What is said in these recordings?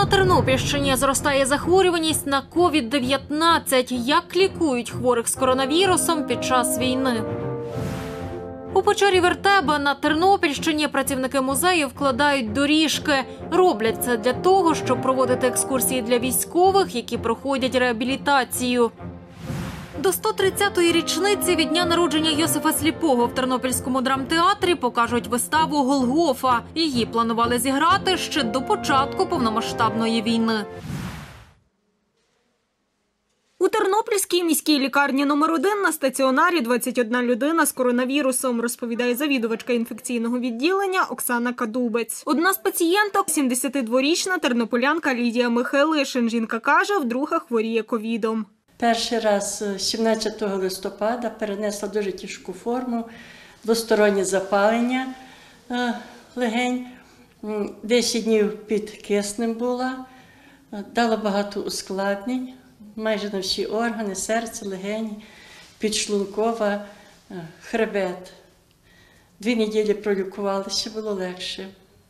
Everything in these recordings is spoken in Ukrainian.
На Тернопільщині зростає захворюваність на COVID-19. Як лікують хворих з коронавірусом під час війни? У печері Вертеба на Тернопільщині працівники музею вкладають доріжки. Роблять це для того, щоб проводити екскурсії для військових, які проходять реабілітацію. До 130-ї річниці від дня народження Йосифа Сліпого в Тернопільському драмтеатрі покажуть виставу «Голгофа». Її планували зіграти ще до початку повномасштабної війни. У Тернопільській міській лікарні номер 1 на стаціонарі 21 людина з коронавірусом, розповідає завідувачка інфекційного відділення Оксана Кадубець. Одна з пацієнток – 72-річна тернополянка Лідія Михайлишин. Жінка каже, вдруге хворіє ковідом. Перший раз 17 листопада перенесла дуже тяжку форму, двостороннє запалення легень, 10 днів під киснем була, дала багато ускладнень, майже на всі органи, серце, легені, підшлункова, хребет. 2 неділі пролікувалася, було легше.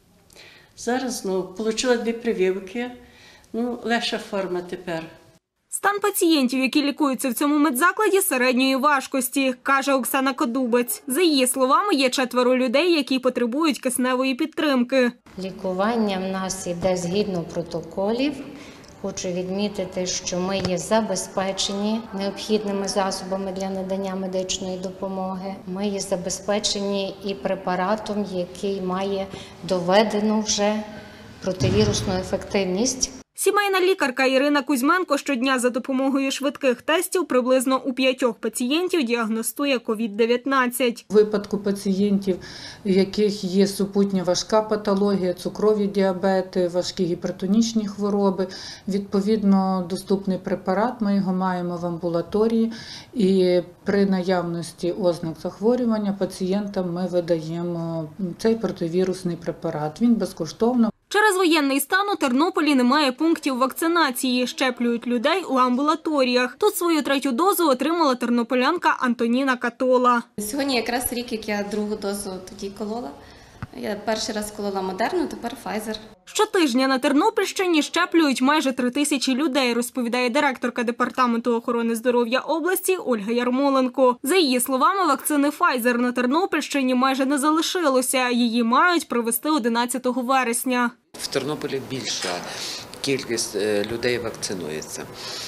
Зараз знову отримала 2 прививки, легша форма тепер. Стан пацієнтів, які лікуються в цьому медзакладі, середньої важкості, каже Оксана Кадубець. За її словами, є 4 людей, які потребують кисневої підтримки. Лікування в нас йде згідно протоколів. Хочу відмітити, що ми є забезпечені необхідними засобами для надання медичної допомоги. Ми є забезпечені і препаратом, який має доведену вже противірусну ефективність. Сімейна лікарка Ірина Кузьменко щодня за допомогою швидких тестів приблизно у 5 пацієнтів діагностує COVID-19. У випадку пацієнтів, у яких є супутня важка патологія, цукрові діабети, важкі гіпертонічні хвороби, відповідно доступний препарат, ми його маємо в амбулаторії і при наявності ознак захворювання пацієнтам ми видаємо цей противірусний препарат. Він безкоштовно. Через воєнний стан у Тернополі немає пунктів вакцинації. Щеплюють людей у амбулаторіях. Тут свою 3-ю дозу отримала тернополянка Антоніна Катола. Сьогодні якраз рік, як я 2-гу дозу тоді колола. Я перший раз колола Модерну, тепер Pfizer. Щотижня на Тернопільщині щеплюють майже 3000 людей, розповідає директорка Департаменту охорони здоров'я області Ольга Ярмоленко. За її словами, вакцини Pfizer на Тернопільщині майже не залишилося. Її мають привезти 11 вересня. В Тернополі більша кількість людей вакцинується.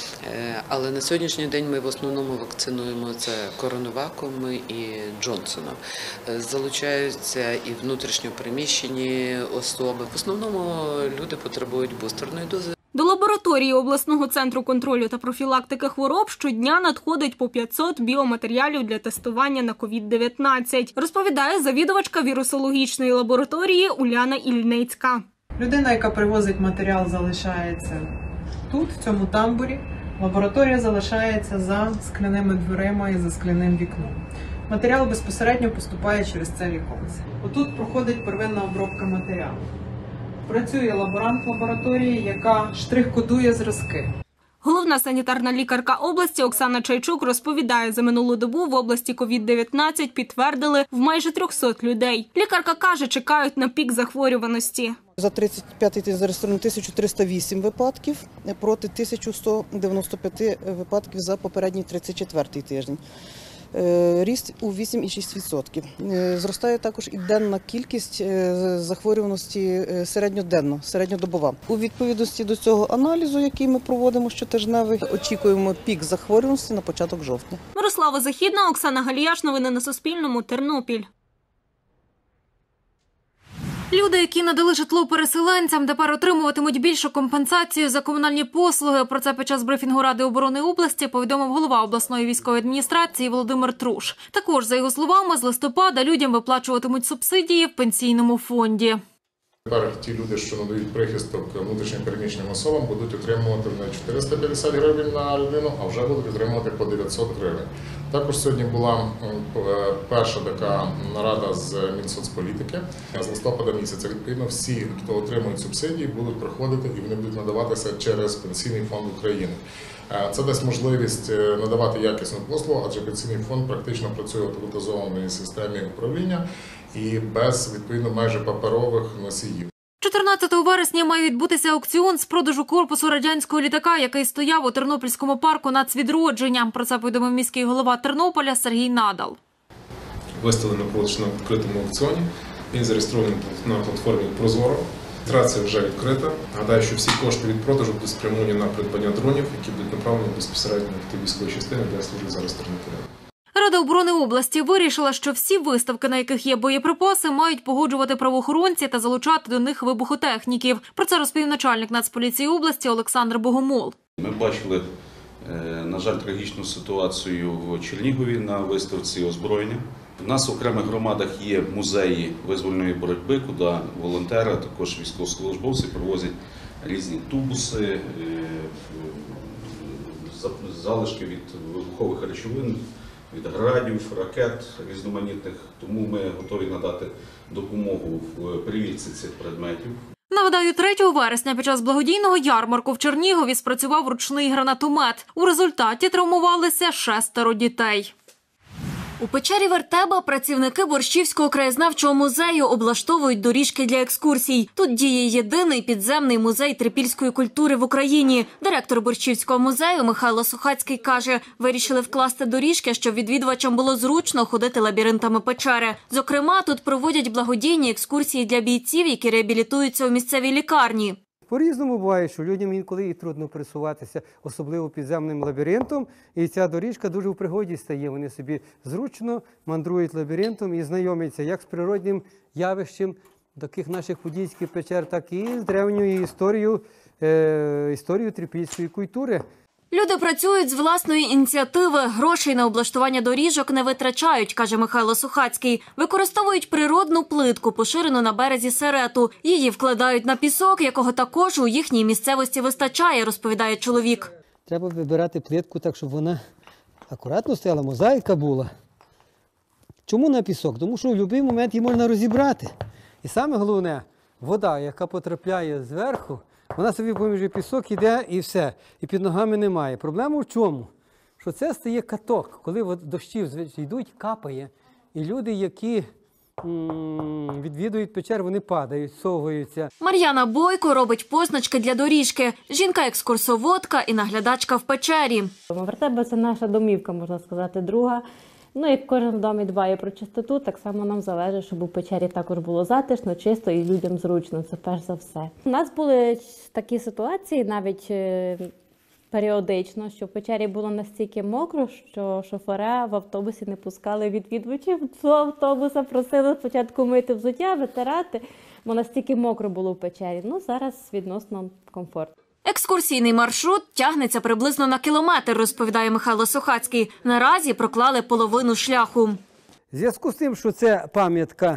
Але на сьогоднішній день ми в основному вакцинуємо це Коронаваком і Джонсоном. Залучаються і внутрішньо переміщені особи. В основному люди потребують бустерної дози. До лабораторії обласного центру контролю та профілактики хвороб щодня надходить по 500 біоматеріалів для тестування на COVID-19, розповідає завідувачка вірусологічної лабораторії Уляна Ільницька. Людина, яка привозить матеріал, залишається тут, в цьому тамбурі. Лабораторія залишається за скляними дверима і за скляним вікном. Матеріал безпосередньо поступає через це віконце. Отут проходить первинна обробка матеріалу. Працює лаборант лабораторії, яка штрих-кодує зразки. Головна санітарна лікарка області Оксана Чайчук розповідає, за минулу добу в області COVID-19 підтвердили в майже 300 людей. Лікарка каже, чекають на пік захворюваності. За 35-й тиждень зареєстровано 1308 випадків проти 1195 випадків за попередній 34-й тиждень. Ріст у 8,6%. Зростає також і денна кількість захворюваності середньодобова. У відповідності до цього аналізу, який ми проводимо щотижневий, очікуємо пік захворюваності на початок жовтня. Мирослава Західна, Оксана Галіяш. Новини на Суспільному. Тернопіль. Люди, які надали житло переселенцям, тепер отримуватимуть більшу компенсацію за комунальні послуги. Про це під час брифінгу Ради оборони області повідомив голова обласної військової адміністрації Володимир Труш. Також, за його словами, з листопада людям виплачуватимуть субсидії в пенсійному фонді. Тепер ті люди, що надають прихисток внутрішньо переміщеним особам, будуть отримувати не 450 гривень на людину, а вже будуть отримувати по 900 гривень. Також сьогодні була перша така нарада з Мінсоцполітики. З листопада місяця, відповідно, всі, хто отримують субсидії, будуть проходити і вони будуть надаватися через Пенсійний фонд України. Це дасть можливість надавати якісну послугу, адже Пенсійний фонд практично працює в автоматизованій системі управління і без, відповідно, майже паперових носіїв. 14 вересня має відбутися аукціон з продажу корпусу радянського літака, який стояв у Тернопільському парку «Нацвідродження». Про це повідомив міський голова Тернополя Сергій Надал. Виставлено продаж на відкритому аукціоні. Він зареєстрований на платформі «Прозоро». Траса вже відкрита. Гадаю, що всі кошти від продажу будуть спрямовані на придбання дронів, які будуть направлені безпосередньо в ті військові частини, де служить зараз Тернополя. Рада оборони області вирішила, що всі виставки, на яких є боєприпаси, мають погоджувати правоохоронці та залучати до них вибухотехніків. Про це розповів начальник Нацполіції області Олександр Богомол. Ми бачили, на жаль, трагічну ситуацію в Чернігові на виставці озброєння. У нас в окремих громадах є музеї визвольної боротьби, куди волонтери, а також військовослужбовці привозять різні тубуси, залишки від вибухових речовин, від градів, ракет різноманітних. Тому ми готові надати допомогу в перевірці цих предметів. Нагадаю, 3 вересня під час благодійного ярмарку в Чернігові спрацював ручний гранатомет. У результаті травмувалися 6 дітей. У печері Вертеба працівники Борщівського краєзнавчого музею облаштовують доріжки для екскурсій. Тут діє єдиний підземний музей трипільської культури в Україні. Директор Борщівського музею Михайло Сухацький каже, вирішили вкласти доріжки, щоб відвідувачам було зручно ходити лабіринтами печери. Зокрема, тут проводять благодійні екскурсії для бійців, які реабілітуються у місцевій лікарні. По-різному буває, що людям інколи і трудно пересуватися, особливо підземним лабіринтом, і ця доріжка дуже в пригоді стає. Вони собі зручно мандрують лабіринтом і знайомляться як з природним явищем таких наших подільських печер, так і з древньою історією трипільської культури. Люди працюють з власної ініціативи. Грошей на облаштування доріжок не витрачають, каже Михайло Сухацький. Використовують природну плитку, поширену на березі Серету. Її вкладають на пісок, якого також у їхній місцевості вистачає, розповідає чоловік. Треба вибирати плитку так, щоб вона акуратно стояла, мозаїка була. Чому на пісок? Тому що в будь-який момент її можна розібрати. І саме головне, вода, яка потрапляє зверху, вона собі поміж пісок іде і все, і під ногами немає. Проблема в чому? Що це стає каток, коли дощі йдуть, капає, і люди, які відвідують печер, вони падають, совуються. Мар'яна Бойко робить позначки для доріжки. Жінка-екскурсоводка і наглядачка в печері. Вертеба – це наша домівка, можна сказати, друга. Ну, як кожен в домі дбає про чистоту, так само нам залежить, щоб у печері також було затишно, чисто і людям зручно. Це перш за все. У нас були такі ситуації, навіть періодично, що в печері було настільки мокро, що шофера в автобусі не пускали відвідувачів до автобуса, просили спочатку мити взуття, витирати, бо настільки мокро було в печері. Ну, зараз відносно комфортно. Екскурсійний маршрут тягнеться приблизно на кілометр, розповідає Михайло Сухацький. Наразі проклали половину шляху. В зв'язку з тим, що це пам'ятка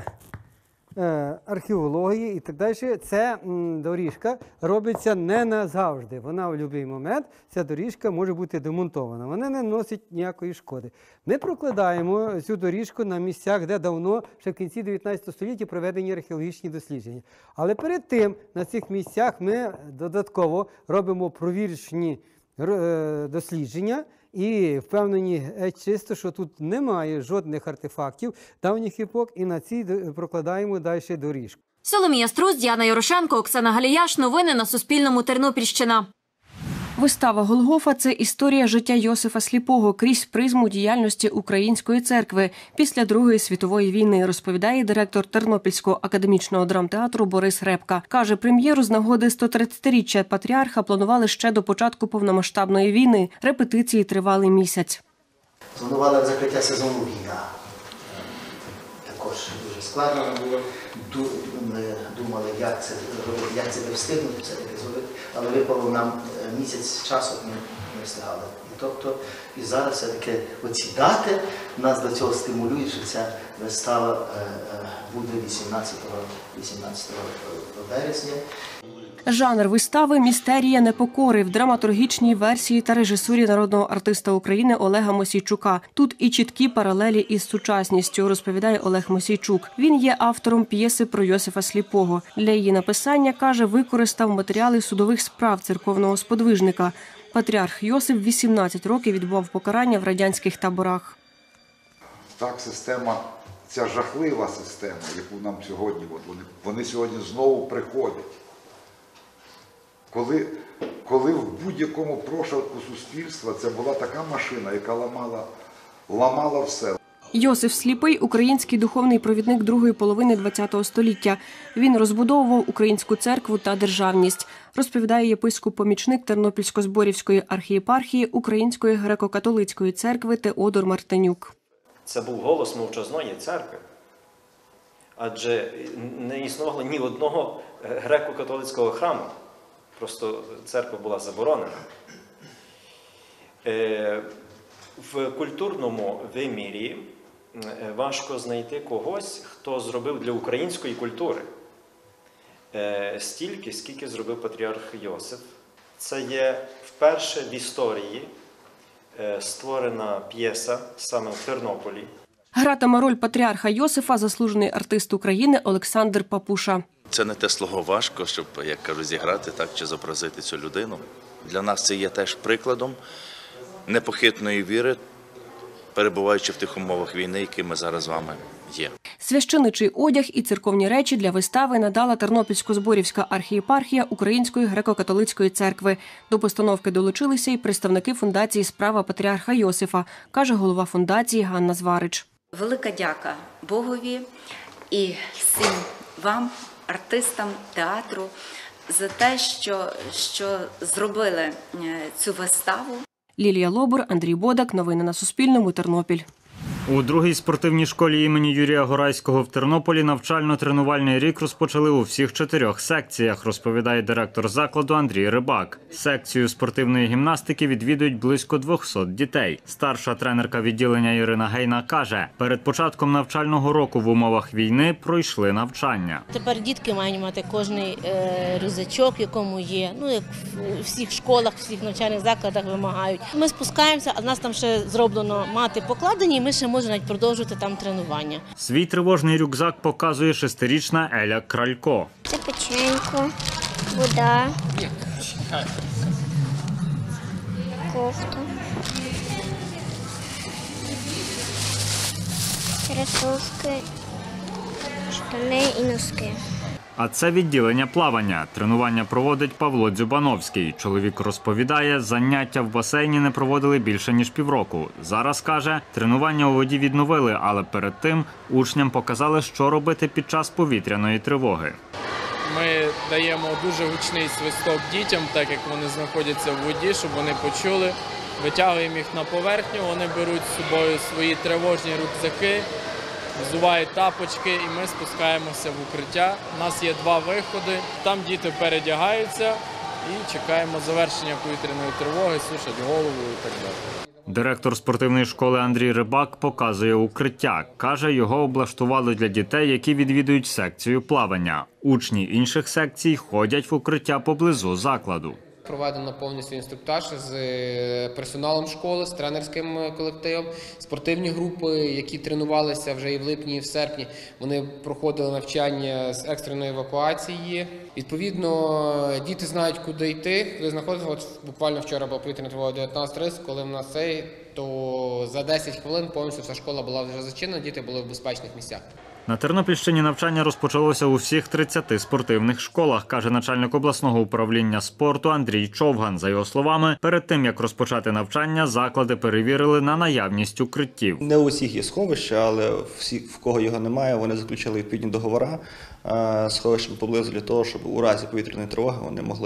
археології і так далі, ця доріжка робиться не назавжди. Вона в будь-який момент, ця доріжка може бути демонтована. Вона не носить ніякої шкоди. Ми прокладаємо цю доріжку на місцях, де давно, ще в кінці 19 століття, проведені археологічні дослідження. Але перед тим на цих місцях ми додатково робимо провірочні дослідження, і впевнені чисто, що тут немає жодних артефактів давніх епох, і на цій прокладаємо далі доріжку. Соломія Струс, Діана Ярошенко, Оксана Галіяш. Новини на Суспільному. Тернопільщина. Вистава «Голгофа» – це історія життя Йосифа Сліпого крізь призму діяльності Української церкви після Другої світової війни, розповідає директор Тернопільського академічного драмтеатру Борис Репка. Каже, прем'єру з нагоди 130-річчя патріарха планували ще до початку повномасштабної війни. Репетиції тривали місяць. Планували закриття сезону війна. Також дуже складно було. Думали, як це встигнути все-таки зробити, але випало нам місяць часу, ми не встигали. І зараз все-таки оці дати нас до цього стимулюють, що ця вистава буде 18 вересня. Жанр вистави «Містерія непокори» в драматургічній версії та режисурі народного артиста України Олега Мосійчука. Тут і чіткі паралелі із сучасністю, розповідає Олег Мосійчук. Він є автором п'єси про Йосифа Сліпого. Для її написання, каже, використав матеріали судових справ церковного сподвижника. Патріарх Йосип 18 років відбував покарання в радянських таборах. Так система ця жахлива система, яку нам сьогодні, вони сьогодні знову приходять. Коли в будь-якому прошарку суспільства це була така машина, яка ламала все. Йосиф Сліпий – український духовний провідник другої половини ХХ століття. Він розбудовував українську церкву та державність, розповідає єпископ-помічник Тернопільсько-Зборівської архієпархії Української греко-католицької церкви Теодор Мартинюк. Це був голос мовчазної церкви, адже не існувало ні одного греко-католицького храму, просто церква була заборонена. В культурному вимірі важко знайти когось, хто зробив для української культури стільки, скільки зробив патріарх Йосиф. Це є вперше в історії створена п'єса саме в Тернополі. Гратиме роль патріарха Йосифа заслужений артист України Олександр Папуша. Це не те слово важко, щоб, як кажуть, зіграти так чи зобразити цю людину. Для нас це є теж прикладом непохитної віри, перебуваючи в тих умовах війни, які ми зараз з вами є. Священичий одяг і церковні речі для вистави надала Тернопільсько-Зборівська архієпархія Української греко-католицької церкви. До постановки долучилися і представники фундації «Справа патріарха Йосифа», каже голова фундації Ганна Зварич. Велика дяка Богові і всім вам, артистам театру, за те, що зробили цю виставу. Лілія Лобур, Андрій Бодак. Новини на Суспільному. Тернопіль. У другій спортивній школі імені Юрія Горайського в Тернополі навчально-тренувальний рік розпочали у всіх 4 секціях, розповідає директор закладу Андрій Рибак. Секцію спортивної гімнастики відвідують близько 200 дітей. Старша тренерка відділення Ірина Гейна каже, перед початком навчального року в умовах війни пройшли навчання. Тепер дітки мають мати кожний рюкзачок, якому є, як в всіх школах, в всіх навчальних закладах вимагають. Ми спускаємося, а в нас там ще зроблено мати покладені, і ми ще можемо навіть продовжувати там тренування. Свій тривожний рюкзак показує 6-річна Еля Кралько. Це печенько, вода, кофта, кросівки, штани і носки. А це відділення плавання. Тренування проводить Павло Дзюбановський. Чоловік розповідає, заняття в басейні не проводили більше, ніж півроку. Зараз, каже, тренування у воді відновили, але перед тим учням показали, що робити під час повітряної тривоги. Ми даємо дуже гучний свисток дітям, так як вони знаходяться в воді, щоб вони почули. Витягуємо їх на поверхню, вони беруть з собою свої тривожні рюкзаки, взувають тапочки і ми спускаємося в укриття. У нас є 2 виходи, там діти передягаються і чекаємо завершення повітряної тривоги, сушать голову і так далі. Директор спортивної школи Андрій Рибак показує укриття. Каже, його облаштували для дітей, які відвідують секцію плавання. Учні інших секцій ходять в укриття поблизу закладу. Проведено повністю інструктаж з персоналом школи, з тренерським колективом, спортивні групи, які тренувалися вже і в липні, і в серпні. Вони проходили навчання з екстреної евакуації. Відповідно, діти знають, куди йти, куди знаходитися. От буквально вчора була повітряна тривога 19:30, коли в нас то за 10 хвилин повністю вся школа була вже зачинена, діти були в безпечних місцях. На Тернопільщині навчання розпочалося у всіх 30 спортивних школах, каже начальник обласного управління спорту Андрій Човган. За його словами, перед тим, як розпочати навчання, заклади перевірили на наявність укриттів. Не у всіх є сховища, але всі, в кого його немає, вони заключили відповідні договори з сховищами поблизу для того, щоб у разі повітряної тривоги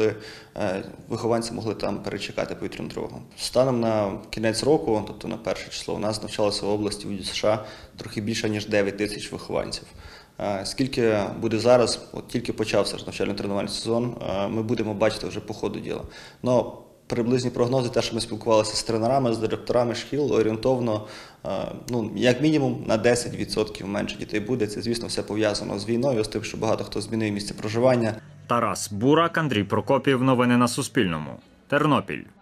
вихованці могли там перечекати повітряну тривогу. Станом на кінець року, тобто на 1 число, у нас навчалося в області в США трохи більше, ніж 9 тисяч вихованців. Скільки буде зараз, от тільки почався навчально-тренувальний сезон, ми будемо бачити вже по ходу діла. Но приблизні прогнози, те, що ми спілкувалися з тренерами, з директорами шкіл, орієнтовно, як мінімум на 10% менше дітей буде. Це, звісно, все пов'язано з війною, з тим, що багато хто змінив місце проживання. Тарас Бурак, Андрій Прокопів. Новини на Суспільному. Тернопіль.